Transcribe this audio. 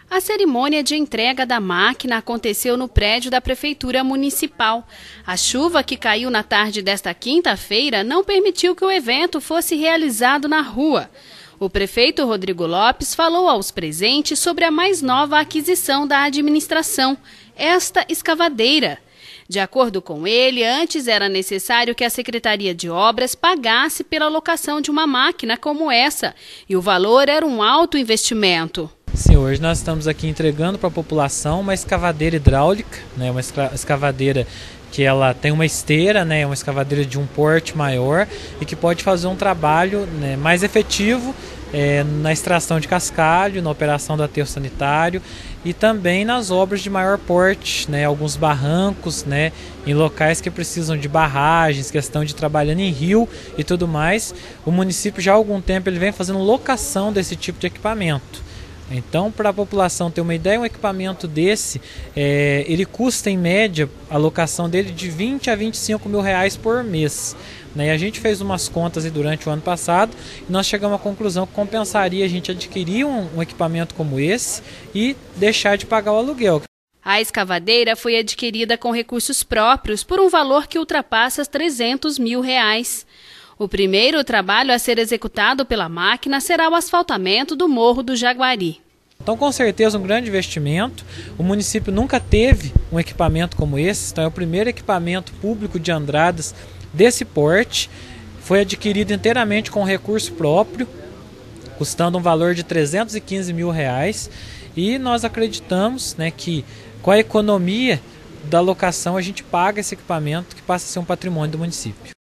A cerimônia de entrega da máquina aconteceu no prédio da Prefeitura Municipal. A chuva que caiu na tarde desta quinta-feira não permitiu que o evento fosse realizado na rua. O prefeito Rodrigo Lopes falou aos presentes sobre a mais nova aquisição da administração, esta escavadeira. De acordo com ele, antes era necessário que a Secretaria de Obras pagasse pela locação de uma máquina como essa, e o valor era um alto investimento. Sim, hoje nós estamos aqui entregando para a população uma escavadeira hidráulica, né, uma escavadeira que ela tem uma esteira, né, uma escavadeira de um porte maior e que pode fazer um trabalho, né, mais efetivo na extração de cascalho, na operação do aterro sanitário e também nas obras de maior porte, né, alguns barrancos, né, em locais que precisam de barragens, questão de trabalhando em rio e tudo mais. O município já há algum tempo ele vem fazendo locação desse tipo de equipamento. Então, para a população ter uma ideia, um equipamento desse, ele custa em média, a locação dele de 20 a 25 mil reais por mês. Né? E a gente fez umas contas durante o ano passado e nós chegamos à conclusão que compensaria a gente adquirir um equipamento como esse e deixar de pagar o aluguel. A escavadeira foi adquirida com recursos próprios por um valor que ultrapassa os 300 mil reais. O primeiro trabalho a ser executado pela máquina será o asfaltamento do Morro do Jaguari. Então, com certeza, um grande investimento. O município nunca teve um equipamento como esse, então é o primeiro equipamento público de Andradas desse porte. Foi adquirido inteiramente com recurso próprio, custando um valor de 315 mil reais. E nós acreditamos, né, que com a economia da locação a gente paga esse equipamento que passa a ser um patrimônio do município.